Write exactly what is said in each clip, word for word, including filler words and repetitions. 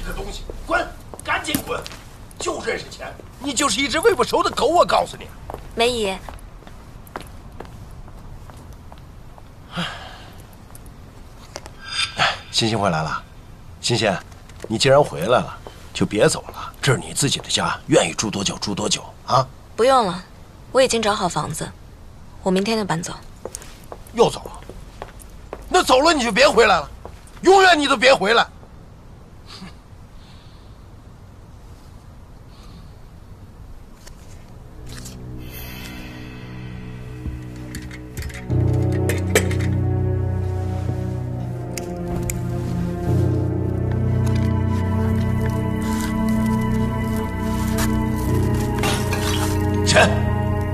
个东西，滚，赶紧滚！就认识钱，你就是一只喂不熟的狗，我告诉你。 梅姨， 欣欣回来了，欣欣，你既然回来了，就别走了，这是你自己的家，愿意住多久住多久啊！ 不用了，我已经找好房子，我明天就搬走。 又走了？那走了你就别回来了，永远你都别回来。陈。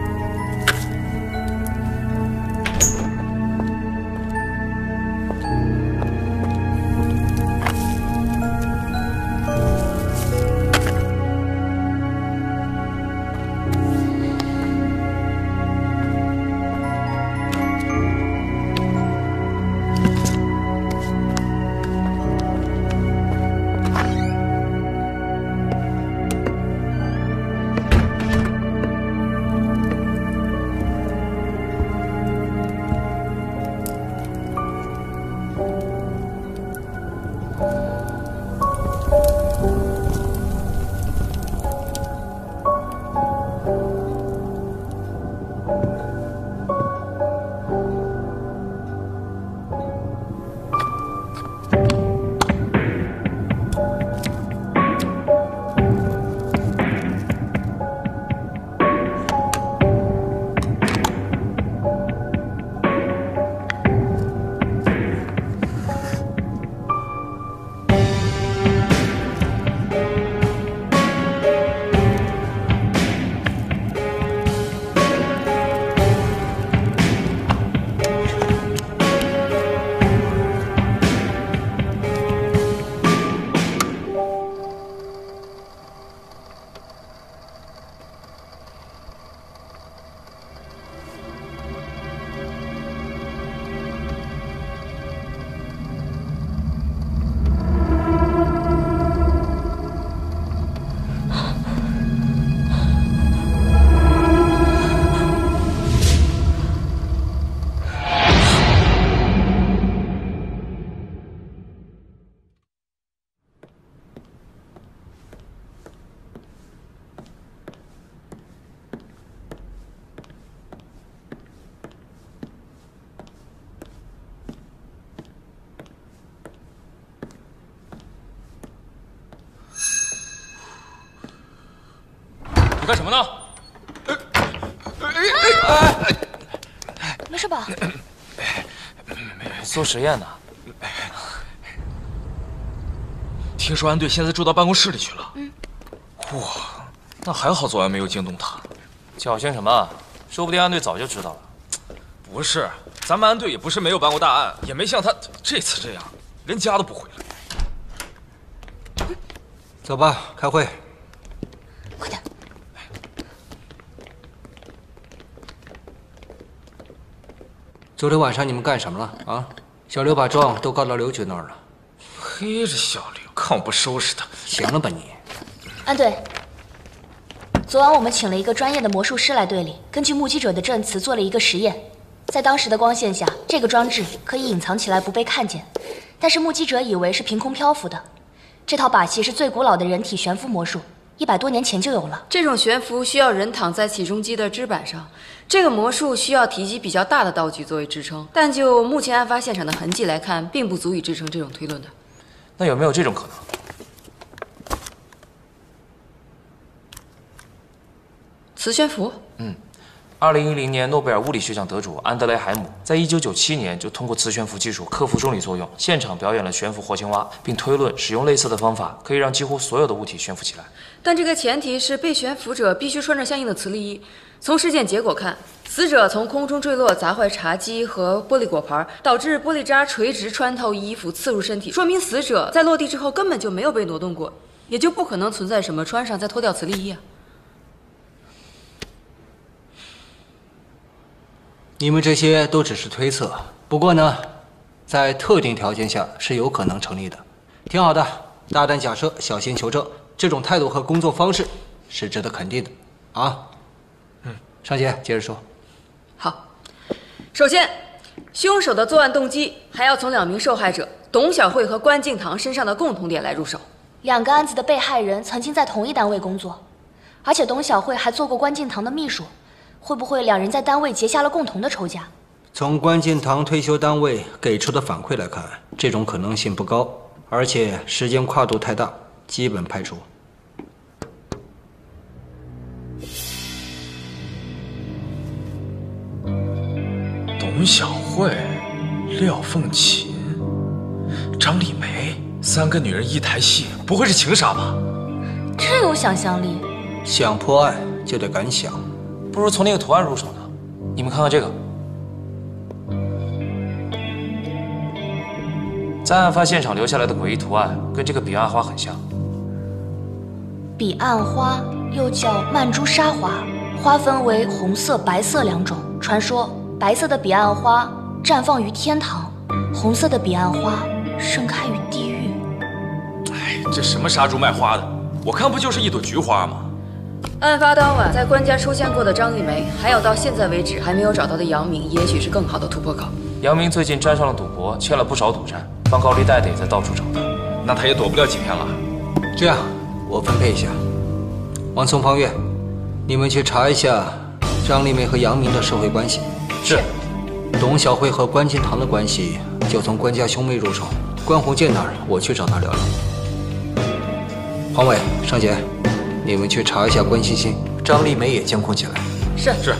你干什么呢？ 没事吧？ 做实验呢。听说安队现在住到办公室里去了。嗯。哇，那还好，昨晚没有惊动他。 侥幸什么？说不定安队早就知道了。 不是，咱们安队也不是没有办过大案，也没像他这次这样，连家都不回来。 走吧，开会。 快点。 昨天晚上你们干什么了啊？小刘把状都告到刘局那儿了。 嘿，这小刘，看我不收拾他！ 行了吧你？ 安队，昨晚我们请了一个专业的魔术师来队里，根据目击者的证词做了一个实验。在当时的光线下，这个装置可以隐藏起来不被看见，但是目击者以为是凭空漂浮的。这套把戏是最古老的人体悬浮魔术，一百多年前就有了。 这种悬浮需要人躺在起重机的支板上，这个魔术需要体积比较大的道具作为支撑，但就目前案发现场的痕迹来看，并不足以支撑这种推论的。 那有没有这种可能？ 磁悬浮？ 嗯。二零一零年诺贝尔物理学奖得主安德雷海姆在一九九七年就通过磁悬浮技术克服重力作用，现场表演了悬浮活青蛙，并推论使用类似的方法可以让几乎所有的物体悬浮起来。 但这个前提是被悬浮者必须穿着相应的磁力衣。从事件结果看，死者从空中坠落，砸坏茶几和玻璃果盘，导致玻璃渣垂直穿透衣服，刺入身体，说明死者在落地之后根本就没有被挪动过，也就不可能存在什么穿上再脱掉磁力衣啊。 你们这些都只是推测，不过呢，在特定条件下是有可能成立的。挺好的， 大胆假设，小心求证，这种态度和工作方式是值得肯定的啊。嗯，尚杰接着说。 好，首先，凶手的作案动机还要从两名受害者董小慧和关敬堂身上的共同点来入手。 两个案子的被害人曾经在同一单位工作，而且董小慧还做过关敬堂的秘书，会不会两人在单位结下了共同的仇家？ 从关敬堂退休单位给出的反馈来看，这种可能性不高，而且时间跨度太大，基本排除。 董小慧、廖凤琴、张丽梅，三个女人一台戏，不会是情杀吧？ 真有想象力。 想破案就得敢想， 不如从那个图案入手呢。你们看看这个，在案发现场留下来的诡异图案，跟这个彼岸花很像。 彼岸花又叫曼珠沙花，花分为红色、白色两种。传说白色的彼岸花绽放于天堂，红色的彼岸花盛开于地狱。 哎，这什么杀猪卖花的？我看不就是一朵菊花吗？ 案发当晚在关家出现过的张丽梅，还有到现在为止还没有找到的杨明，也许是更好的突破口。 杨明最近沾上了赌博，欠了不少赌债，放高利贷的也在到处找他， 那他也躲不了几天了。 这样，我分配一下，王聪、方月，你们去查一下张丽梅和杨明的社会关系。 是。 董小慧和关敬堂的关系，就从关家兄妹入手。关鸿渐那儿，我去找他聊聊。黄伟、尚杰，你们去查一下关欣欣、张丽梅，也监控起来。 是是。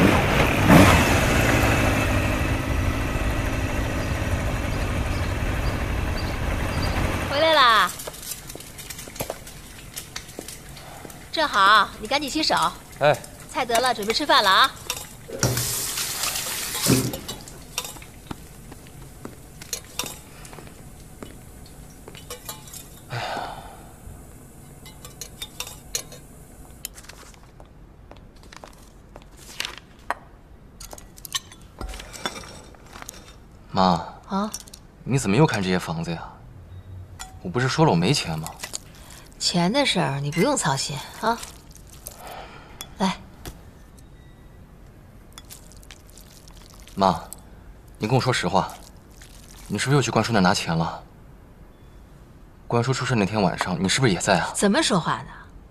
回来啦！正好，你赶紧洗手。 哎， 菜得了，准备吃饭了啊！ 妈啊， 你怎么又看这些房子呀？我不是说了我没钱吗？ 钱的事儿你不用操心啊。来， 妈，你跟我说实话，你是不是又去关叔那拿钱了？关叔出事那天晚上，你是不是也在啊？ 怎么说话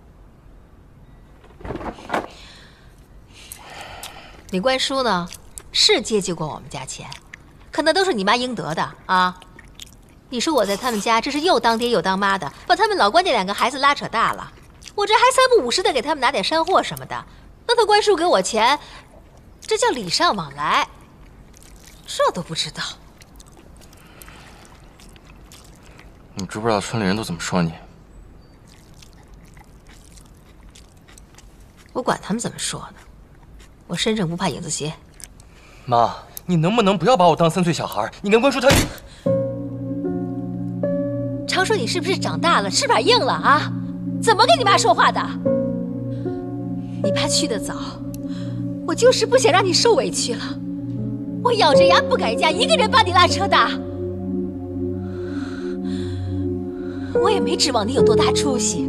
呢？你关叔呢，是接济过我们家钱。可那都是你妈应得的啊！你说我在他们家，这是又当爹又当妈的，把他们老关这两个孩子拉扯大了。我这还三不五时的给他们拿点山货什么的，那他关叔给我钱，这叫礼尚往来，这都不知道。 你知不知道村里人都怎么说你？ 我管他们怎么说呢，我身正不怕影子斜。 妈。你能不能不要把我当三岁小孩？你跟关叔他…… 常说你是不是长大了，翅膀硬了啊？怎么跟你妈说话的？你爸去得早，我就是不想让你受委屈了。我咬着牙不改嫁，一个人把你拉扯大。我也没指望你有多大出息，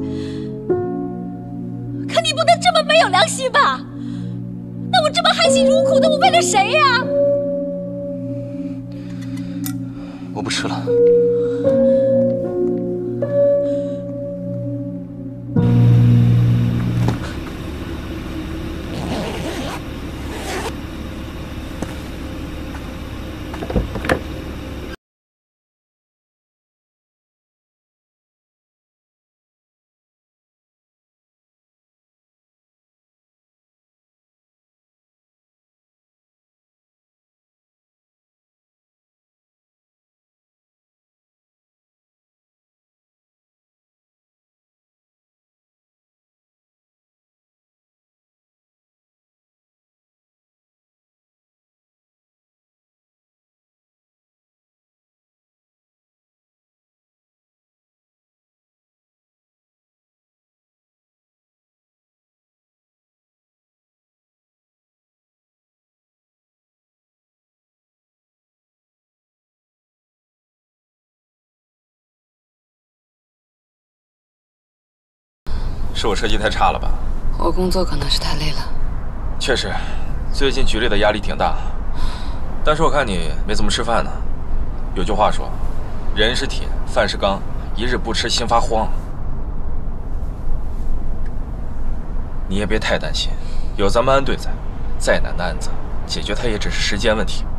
可你不能这么没有良心吧？那我这么含辛茹苦的，我为了谁呀？ 我不吃了。 是我设计太差了吧？ 我工作可能是太累了。 确实，最近局里的压力挺大。但是我看你没怎么吃饭呢。有句话说，人是铁，饭是钢，一日不吃心发慌。你也别太担心，有咱们安队在，再难的案子，解决它也只是时间问题。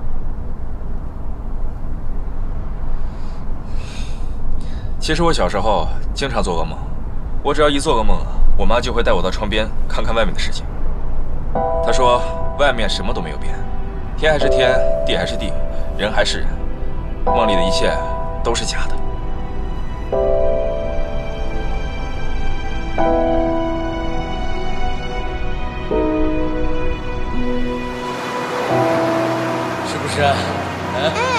其实我小时候经常做噩梦，我只要一做噩梦，我妈就会带我到窗边看看外面的世界。她说外面什么都没有变，天还是天，地还是地，人还是人，梦里的一切都是假的。 是不是？嗯。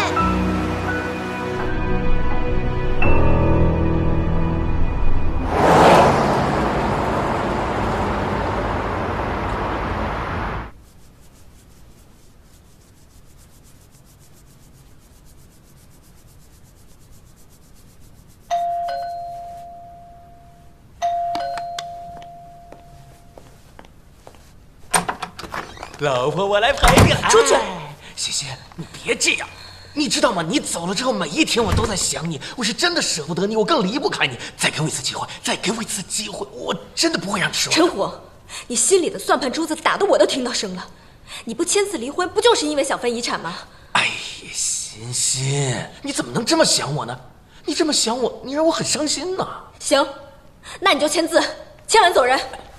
老婆，我来陪你。 出去！ 欣欣，你别这样，你知道吗？你走了之后，每一天我都在想你，我是真的舍不得你，我更离不开你。再给我一次机会，再给我一次机会，我真的不会让你失望。 陈虎，你心里的算盘珠子打得我都听到声了。你不签字离婚，不就是因为想分遗产吗？ 哎呀，欣欣，你怎么能这么想我呢？你这么想我，你让我很伤心呐。 行，那你就签字，签完走人。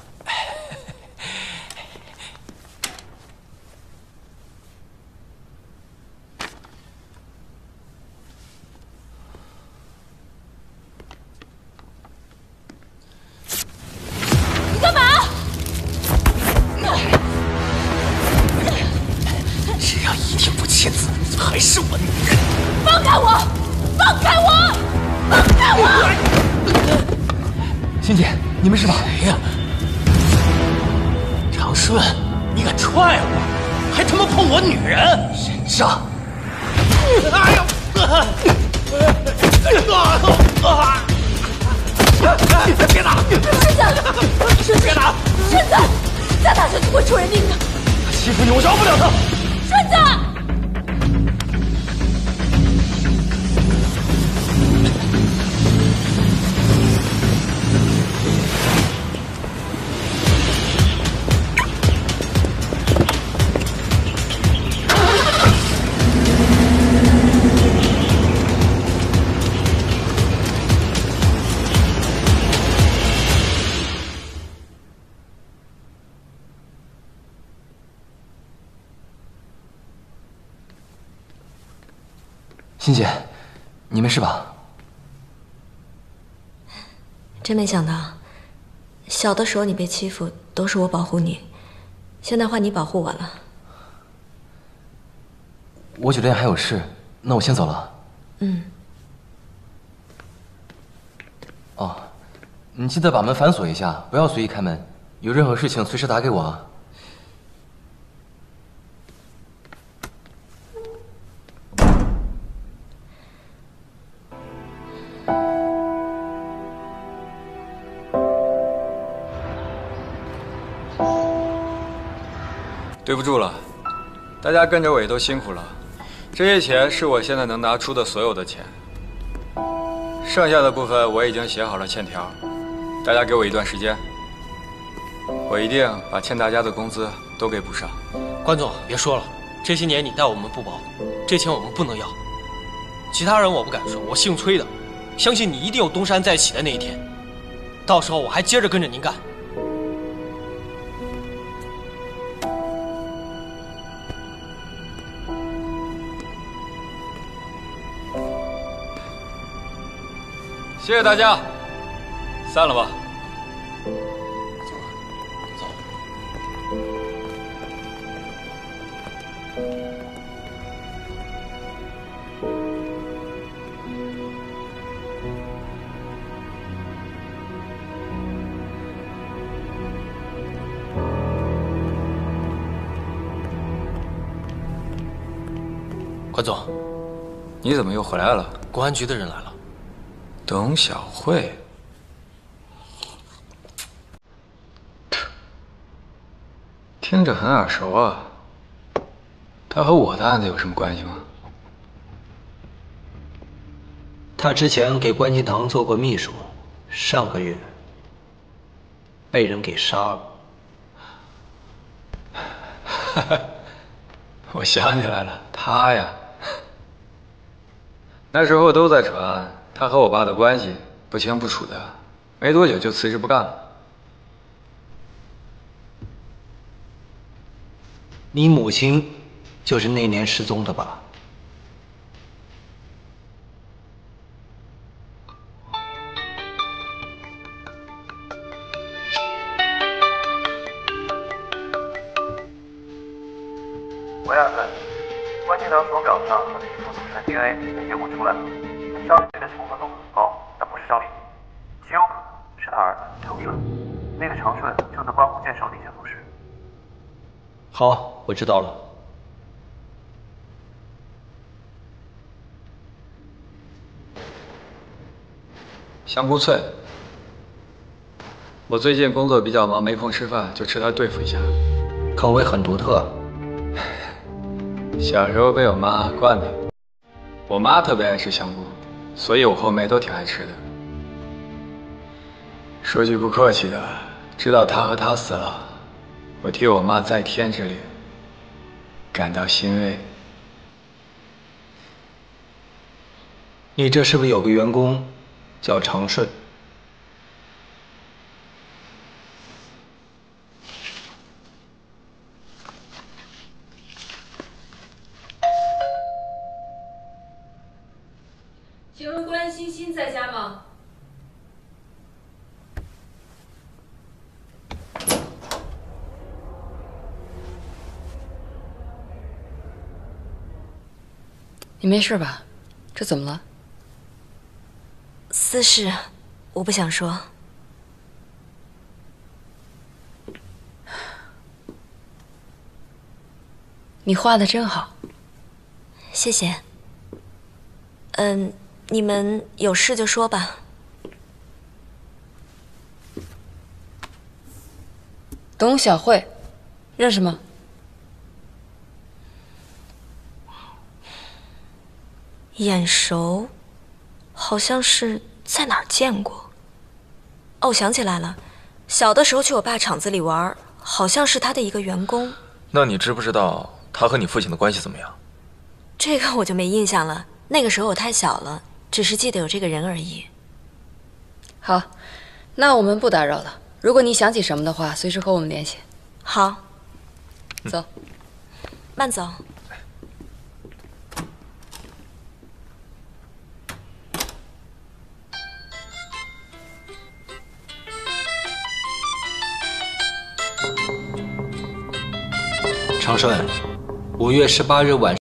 还是我女人！ 放开我！放开我！放开我！ 欣姐，你没事吧？ 谁呀？长顺，你敢踹我，还他妈碰我女人！人渣！哎呀！别打！ 顺子，顺子，别打！顺子，再打下去会出人命的。 他欺负你，我饶不了他。 顺子。 欣姐，你没事吧？ 真没想到，小的时候你被欺负都是我保护你，现在换你保护我了。 我酒店还有事，那我先走了。 嗯。 哦，你记得把门反锁一下，不要随意开门。有任何事情随时打给我啊。 对不住了，大家跟着我也都辛苦了，这些钱是我现在能拿出的所有的钱，剩下的部分我已经写好了欠条，大家给我一段时间，我一定把欠大家的工资都给补上。 关总，别说了，这些年你待我们不薄，这钱我们不能要。其他人我不敢说，我姓崔的，相信你一定有东山再起的那一天，到时候我还接着跟着您干。 谢谢大家，散了吧。 走吧，走。关总， 你怎么又回来了？ 公安局的人来了。 董小慧， 听着很耳熟啊。他和我的案子有什么关系吗？ 他之前给关敬堂做过秘书，上个月被人给杀了。 哈哈，我想起来了，他呀，那时候都在传他和我爸的关系不清不楚的，没多久就辞职不干了。 你母亲就是那年失踪的吧？ 喂，二分，关敬堂手表上和你父祖上的 D N A 结果出来了，伤者的重合度很高，但不是张林，极有可能是他儿子长顺。那个长顺就在关湖建设底下做事。 好，我知道了。 香菇脆，我最近工作比较忙，没空吃饭，就吃它对付一下。 口味很独特。 小时候被我妈惯的，我妈特别爱吃香菇，所以我后妹都挺爱吃的。说句不客气的，知道她和他死了，我替我妈在天之灵感到欣慰。 你这是不是有个员工叫长顺？ 请问关欣欣在家吗？你没事吧？这怎么了？ 私事，我不想说。 你画的真好， 谢谢。嗯，你们有事就说吧。 董小慧，认识吗？ 眼熟，好像是在哪儿见过。哦，想起来了，小的时候去我爸厂子里玩，好像是他的一个员工。 那你知不知道他和你父亲的关系怎么样？ 这个我就没印象了，那个时候我太小了，只是记得有这个人而已。 好，那我们不打扰了。如果你想起什么的话，随时和我们联系。 好， 走， 慢走。 长顺，五月十八日晚。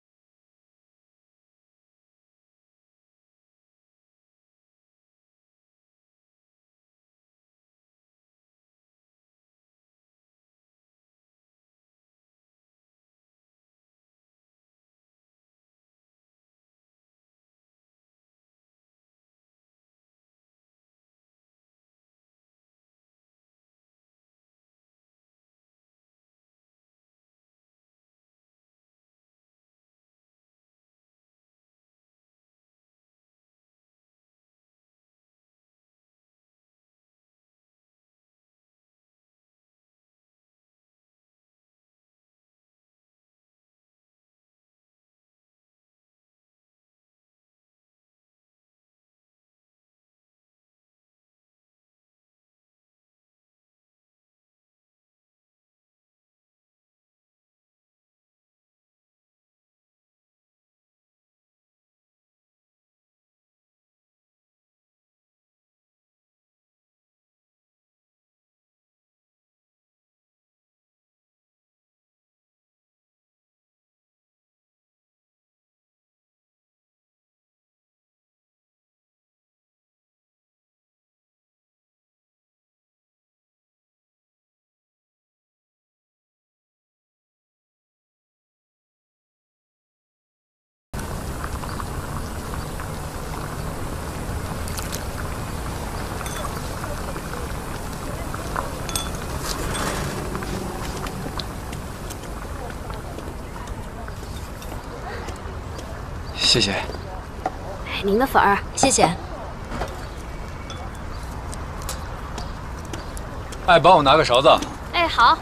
谢谢。 您的粉儿， 谢谢。 哎，帮我拿个勺子。 哎，好。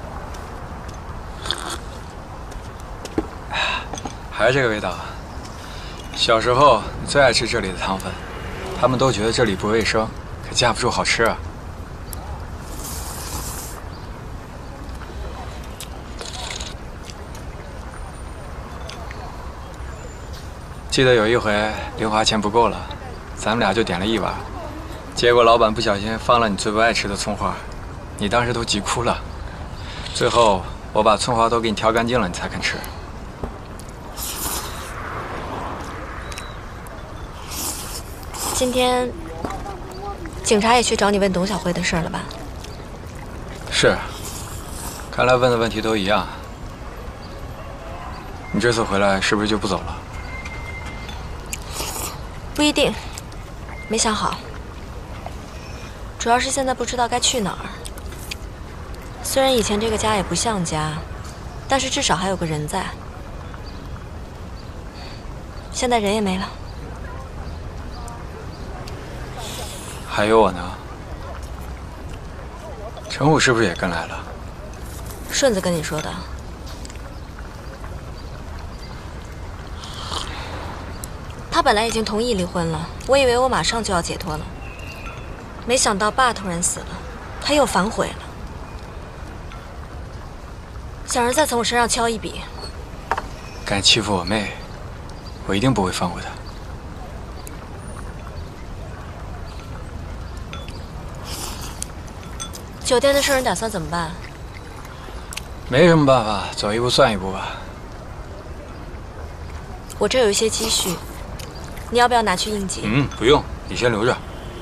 还是这个味道。小时候最爱吃这里的汤粉，他们都觉得这里不卫生，可架不住好吃啊。记得有一回零花钱不够了，咱们俩就点了一碗，结果老板不小心放了你最不爱吃的葱花，你当时都急哭了。最后我把葱花都给你挑干净了，你才肯吃。 今天警察也去找你问董小慧的事了吧？ 是，看来问的问题都一样。你这次回来是不是就不走了？ 不一定，没想好。主要是现在不知道该去哪儿。虽然以前这个家也不像家，但是至少还有个人在。现在人也没了。 还有我呢。陈武是不是也跟来了？ 顺子跟你说的。他本来已经同意离婚了，我以为我马上就要解脱了，没想到爸突然死了，他又反悔了，想着再从我身上敲一笔。 敢欺负我妹，我一定不会放过他。 酒店的事你打算怎么办？ 没什么办法，走一步算一步吧。 我这有一些积蓄，你要不要拿去应急？ 嗯，不用，你先留着。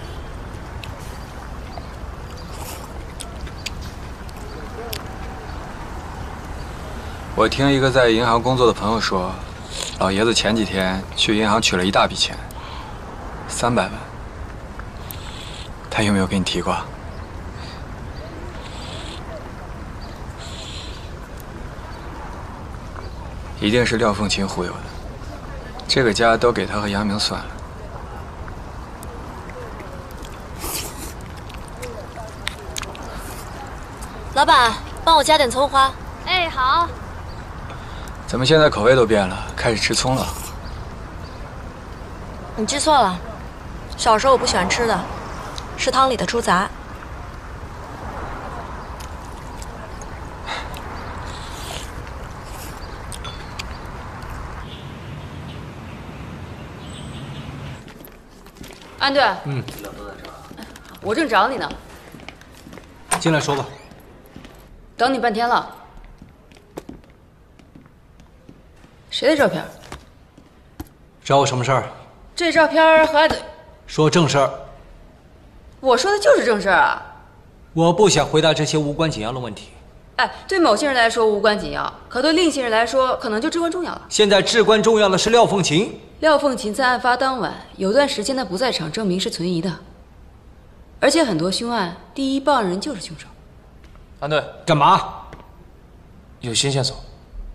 我听一个在银行工作的朋友说，老爷子前几天去银行取了一大笔钱，三百万。他有没有跟你提过？一定是廖凤琴忽悠的，这个家都给他和杨明算了。 老板，帮我加点葱花。 哎，好。 怎么现在口味都变了，开始吃葱了？ 你记错了，小时候我不喜欢吃的，是汤里的猪杂。 安队， 嗯， 我正找你呢。 进来说吧。 等你半天了。谁的照片？ 找我什么事儿？ 这照片和爱的…… 说正事儿。 我说的就是正事儿啊！ 我不想回答这些无关紧要的问题。 哎，对某些人来说无关紧要，可对另一些人来说，可能就至关重要了。 现在至关重要的是廖凤琴。 廖凤琴在案发当晚有段时间他不在场，证明是存疑的。而且很多凶案第一报案人就是凶手。 安队， 干嘛？ 有新线索。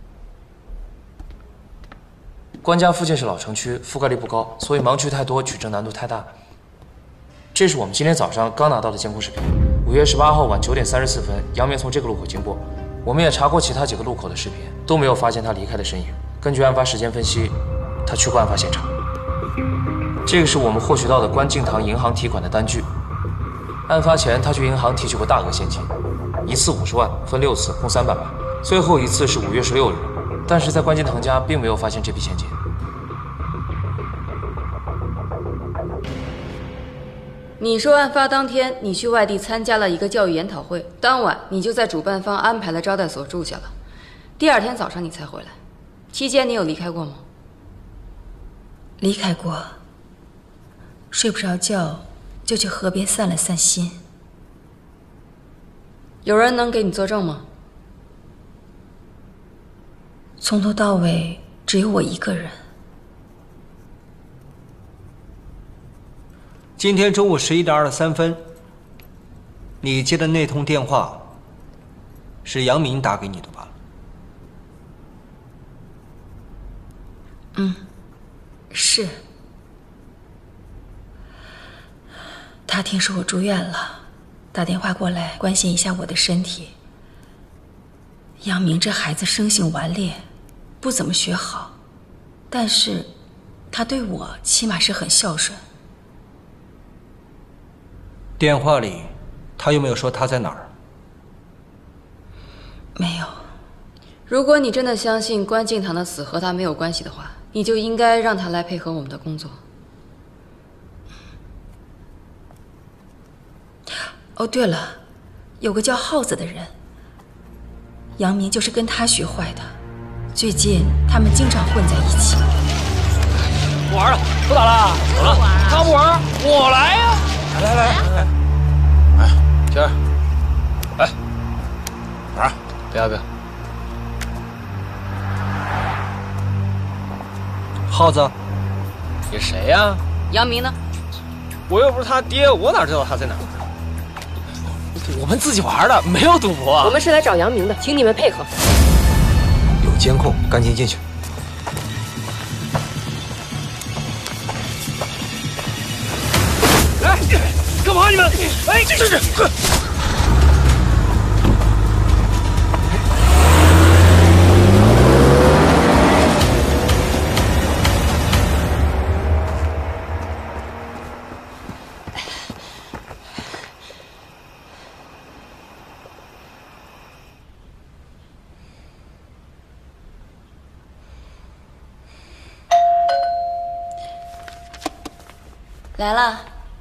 关家附近是老城区，覆盖率不高，所以盲区太多，举证难度太大。这是我们今天早上刚拿到的监控视频。五月十八号晚九点三十四分，杨明从这个路口经过。我们也查过其他几个路口的视频，都没有发现他离开的身影。根据案发时间分析，他去过案发现场。这个是我们获取到的关敬堂银行提款的单据。案发前，他去银行提取过大额现金，一次五十万，分六次，共三百万。最后一次是五月十六日，但是在关敬堂家并没有发现这笔现金。 你说案发当天你去外地参加了一个教育研讨会，当晚你就在主办方安排的招待所住下了，第二天早上你才回来，期间你有离开过吗？ 离开过，睡不着觉就去河边散了散心。 有人能给你作证吗？ 从头到尾只有我一个人。 今天中午十一点二十三分，你接的那通电话是杨明打给你的吧？ 嗯， 是。他听说我住院了，打电话过来关心一下我的身体。杨明这孩子生性顽劣，不怎么学好，但是他对我起码是很孝顺。 电话里，他有没有说他在哪儿？ 没有。 如果你真的相信关敬堂的死和他没有关系的话，你就应该让他来配合我们的工作。 哦，对了，有个叫耗子的人，杨明就是跟他学坏的。最近他们经常混在一起。 不玩了，不打了，走了。他不玩，我来呀！ 来来来，哎，娟儿，哎，玩儿？ 不要不要。 耗子， 你谁呀？ 杨明呢？ 我又不是他爹，我哪知道他在哪儿？我们自己玩的，没有赌博。 我们是来找杨明的，请你们配合。 有监控，赶紧进去。 来，干嘛你们？哎，这是。 来了。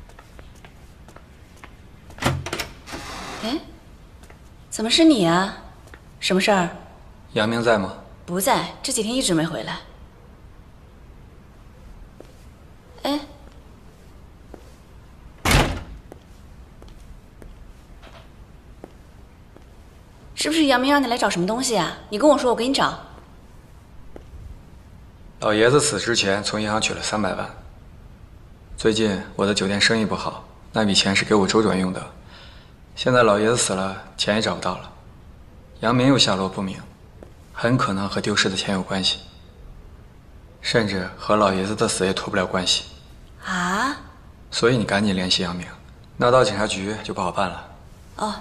哎，怎么是你啊？什么事儿？ 杨明在吗？ 不在，这几天一直没回来。哎，是不是杨明让你来找什么东西啊？你跟我说，我给你找。 老爷子死之前从银行取了三百万。最近我的酒店生意不好，那笔钱是给我周转用的。现在老爷子死了，钱也找不到了，杨明又下落不明，很可能和丢失的钱有关系，甚至和老爷子的死也脱不了关系。 啊？ 所以你赶紧联系杨明，闹到警察局就不好办了。 哦。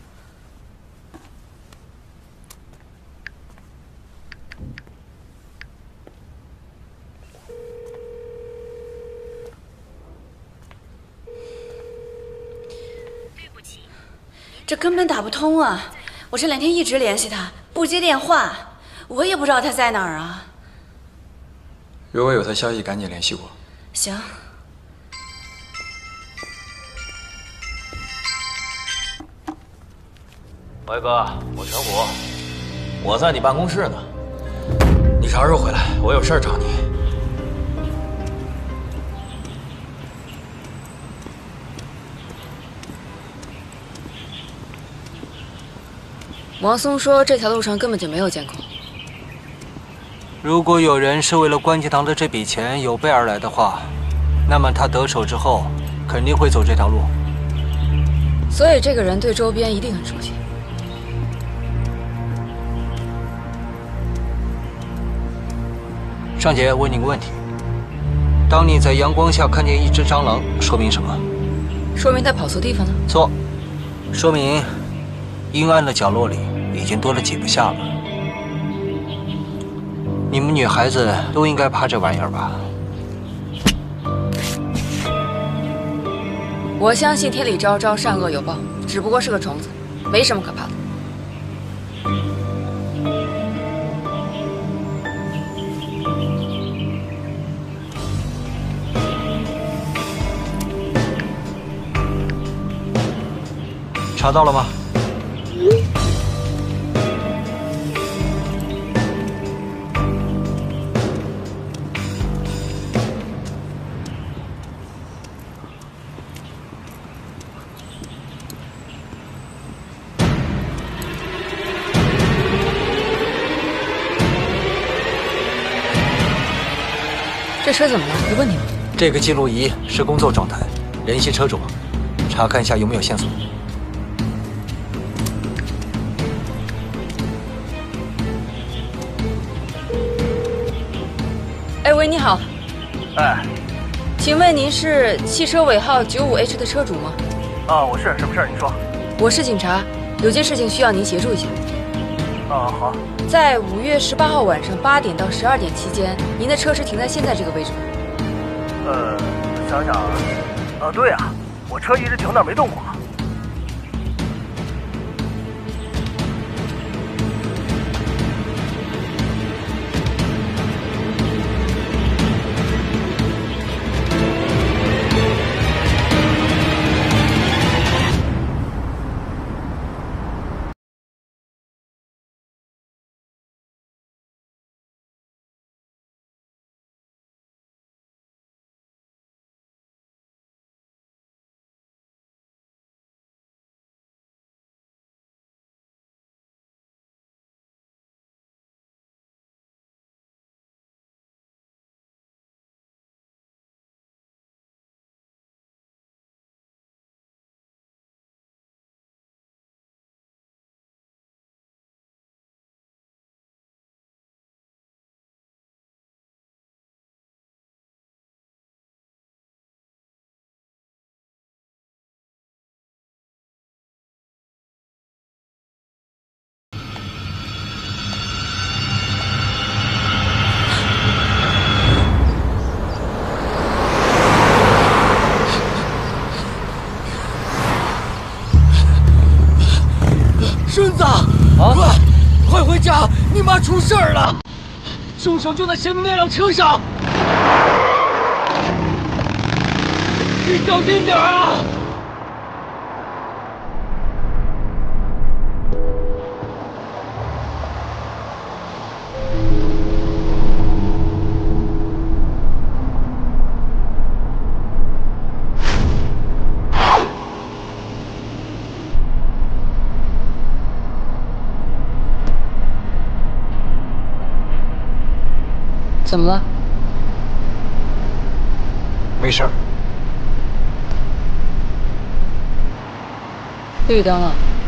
这根本打不通啊！我这两天一直联系他，不接电话，我也不知道他在哪儿啊。 如果有他消息，赶紧联系我。 行。 歪哥，我全虎，我在你办公室呢。你啥时候回来？我有事儿找你。 王松说这条路上根本就没有监控。 如果有人是为了关敬堂的这笔钱有备而来的话，那么他得手之后肯定会走这条路。 所以这个人对周边一定很熟悉。 尚杰，问你个问题：当你在阳光下看见一只蟑螂，说明什么？ 说明他跑错地方了。 错，说明阴暗的角落里已经多了几个下了。你们女孩子都应该怕这玩意儿吧？ 我相信天理昭昭，善恶有报，只不过是个虫子，没什么可怕的。 查到了吗？ 这车怎么了？有问题吗？ 这个记录仪是工作状态，联系车主，查看一下有没有线索。 哎喂，你好， 哎， 请问您是汽车尾号九五 H 的车主吗？ 啊，我是，什么事儿？你说。 我是警察，有件事情需要您协助一下。 啊，好。 在五月十八号晚上八点到十二点期间，您的车是停在现在这个位置吗？ 呃，想想，啊，对啊，我车一直停那儿没动过。 孙子，啊，快，快回家！你妈出事儿了，凶手就在前面那辆车上，你小心点啊！ 怎么了？ 没事儿。 绿灯了。